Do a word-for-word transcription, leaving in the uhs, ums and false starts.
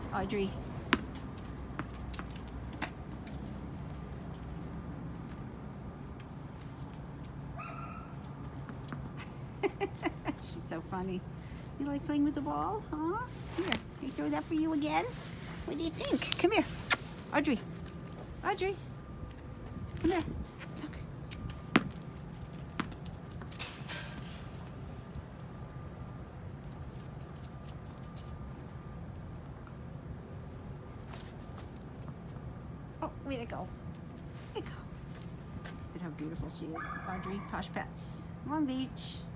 Audrey. She's so funny. You like playing with the ball, huh? Here, can I throw that for you again? What do you think? Come here. Audrey. Audrey. Come here. Look. Oh, way to go. Way to go. Look at how beautiful she is. Audrey, Posh Pets, Long Beach.